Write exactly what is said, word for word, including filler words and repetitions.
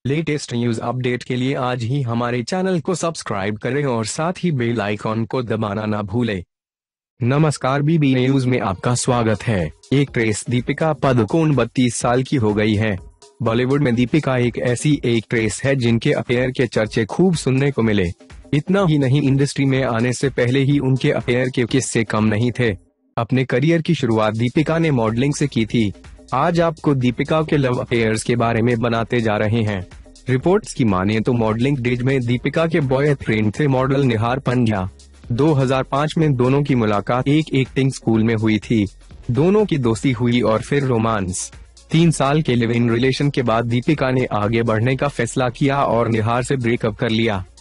Latest news update के लिए आज ही हमारे चैनल को सब्सक्राइब करें और साथ ही बेल आइकॉन को दबाना ना भूलें। नमस्कार, बीबी न्यूज में आपका स्वागत है। एक्ट्रेस दीपिका पादुकोण बत्तीस साल की हो गई है। बॉलीवुड में दीपिका एक ऐसी एक्ट्रेस है जिनके अफेयर के चर्चे खूब सुनने को मिले। इतना ही नहीं, इंडस्ट्री में आने से पहले ही उनके अफेयर के किस्से कम नहीं थे। अपने करियर की शुरुआत दीपिका ने मॉडलिंग से की थी। आज आपको दीपिका के लव अफेयर्स के बारे में बनाते जा रहे हैं। रिपोर्ट्स की माने तो मॉडलिंग डेज में दीपिका के बॉयफ्रेंड थे मॉडल निहार पंड्या। दो हज़ार पाँच में दोनों की मुलाकात एक एक्टिंग स्कूल में हुई थी। दोनों की दोस्ती हुई और फिर रोमांस। तीन साल के लिव इन रिलेशन के बाद दीपिका ने आगे बढ़ने का फैसला किया और निहार से ब्रेकअप कर लिया।